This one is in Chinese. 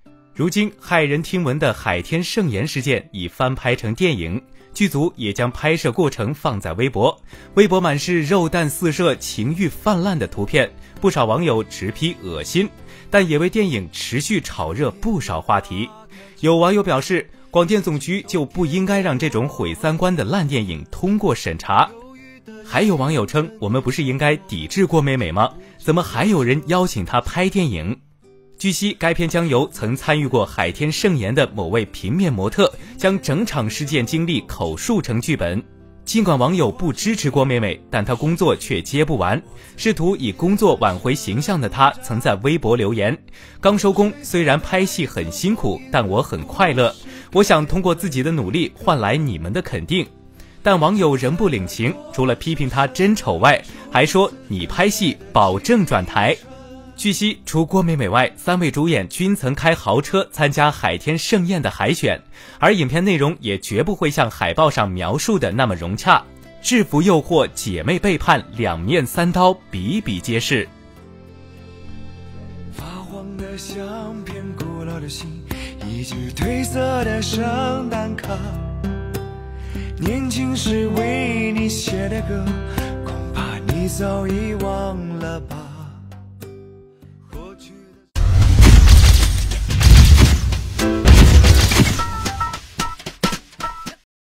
如今骇人听闻的海天盛筵事件已翻拍成电影，剧组也将拍摄过程放在微博，微博满是肉弹四射、情欲泛滥的图片，不少网友直批恶心，但也为电影持续炒热不少话题。有网友表示，广电总局就不应该让这种毁三观的烂电影通过审查。还有网友称，我们不是应该抵制郭美美吗？怎么还有人邀请她拍电影？据悉，该片将由曾参与过海天盛筵的某位平面模特将整场事件经历口述成剧本。尽管网友不支持郭美美，但她工作却接不完。试图以工作挽回形象的她曾在微博留言：刚收工，虽然拍戏很辛苦，但我很快乐。我想通过自己的努力换来你们的肯定。但网友仍不领情，除了批评她真丑外，还说你拍戏保证转台。据悉，除郭美美外，3位主演均曾开豪车参加海天盛宴的海选，而影片内容也绝不会像海报上描述的那么融洽。制服诱惑、姐妹背叛，两面三刀比比皆是。 发黄的相片，古老的信，一支褪色的圣诞卡，年轻时为你写的歌，恐怕你早已忘了吧。